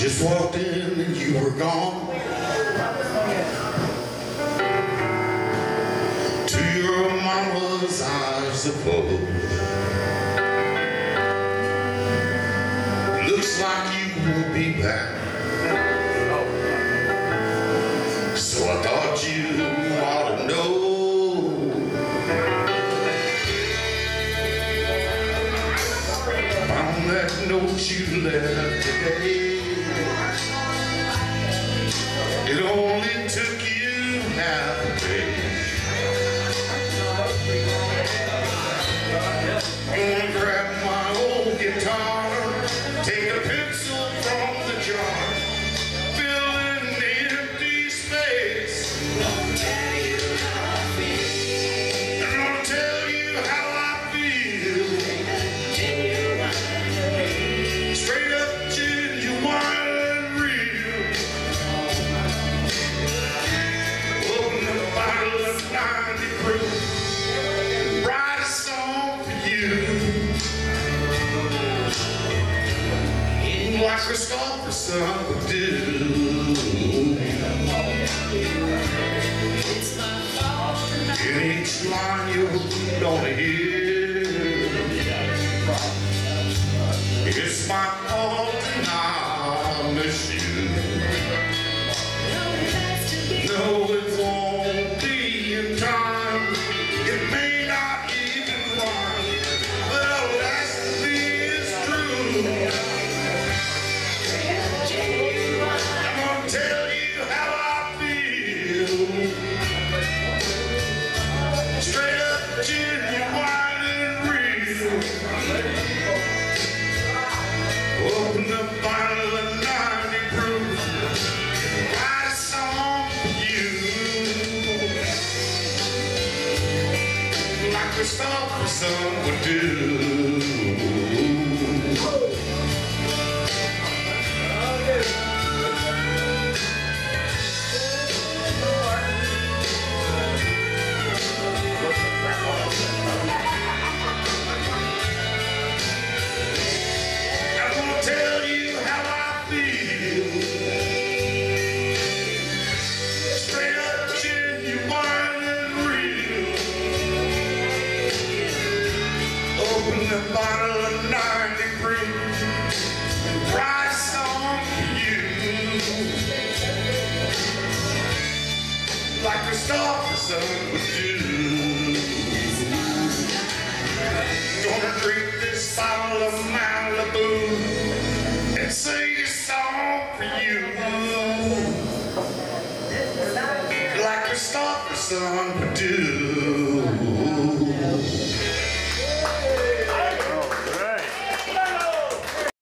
Just walked in and you were gone. To your mama's, I suppose. Looks like you won't be back. So I thought you ought to know. Found that note you left today. It only took you half a page. Gonna grab my old guitar, take a pencil from the jar, fill in the empty space. I'm gonna tell you how I feel. I'm gonna tell you how I feel. Straight up genuine. Write a song for you, like Kristofferson would do. In each line you're gonna hear, it's my fault and I miss you. No, it won't be in time. It may not even rhyme, but all that's to be is true. I'm gonna tell you how I feel. Straight up, genuine and real. Open the bottle of 90 proof. Write a song for you, like Kristofferson would do. I'm gonna tell you how I feel. Straight up, genuine and real. Open the bottle of 90 proof and write a song for you, like Kristofferson would do. Gonna drink this bottle of Malibu and sing a song for you, like Kristofferson would do.